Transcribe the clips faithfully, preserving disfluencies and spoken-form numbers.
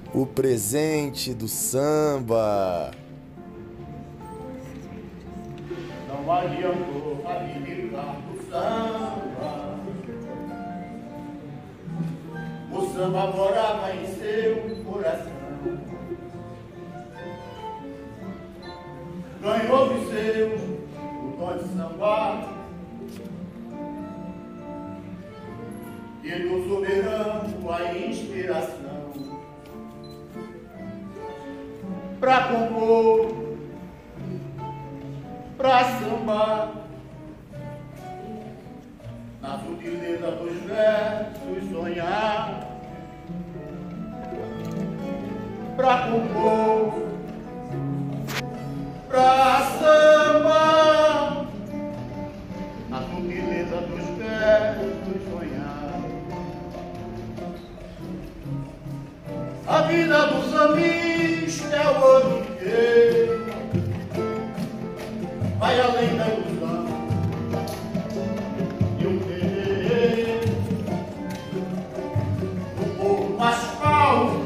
o presente do samba. Não adiantou a militar do samba. O samba morava em seu coração. Ganhou do seu o tom de samba, e do soberano a inspiração pra compor, pra sambar, na sutileza dos versos sonhar, pra compor, pra sambar, na sutileza dos versos sonhar. A vida do sambista é o ano inteiro, vai além da ilusão e o querer do povo mais calmo,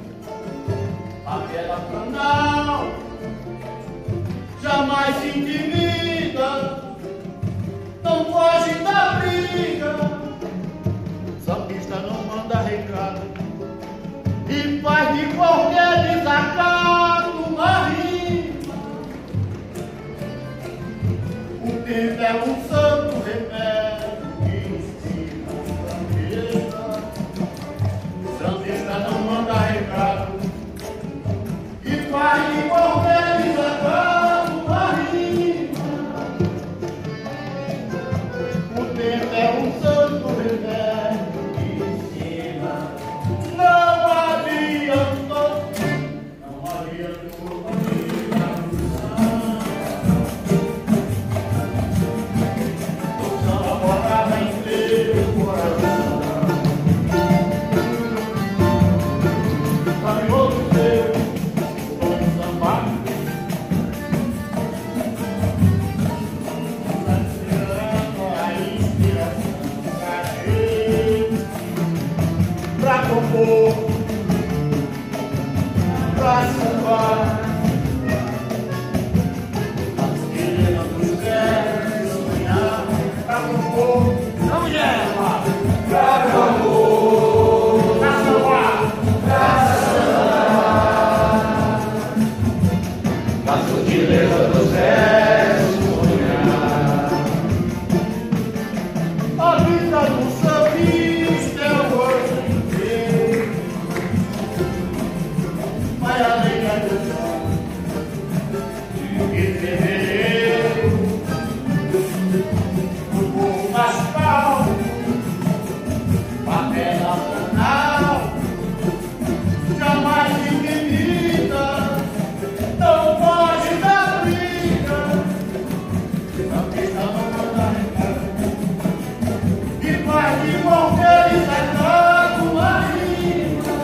aquela canal jamais se intimida, não foge da briga. Sambista não manda recado e faz de qualquer desacato uma rima. O tempo é um santo remédio que ensina o sambista. O sambista não manda recado e faz de qualquer desacato uma rima. O tempo é um santo remédio que ensina. Não adiantou, não adiantou a militar. O samba morava em seu coração. Ganhou do seu tom de samba, a inspiração pra compor, pra sambar, a estrela dos versos sonhar, pra compor, não mulher, pra compor, pra sambar, pra sambar, a sutileza dos versos sonhar. A vida do sambista é o ano inteiro, vai além da ilusão e fevereiro do povo mais calmo, papel canal jamais se limita, não foge da briga. Sambista não manda recado e faz de qualquer desacato uma rima.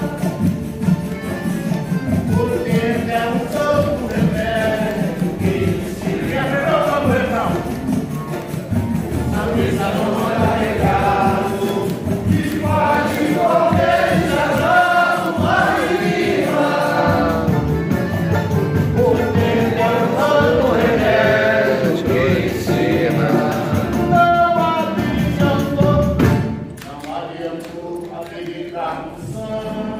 O tempo é um santo remédio que ensina. Sambista não manda recado e faz de qualquer desacato uma rima. O tempo é um santo remédio que ensina. Não adiantou, não adiantou acreditar no samba.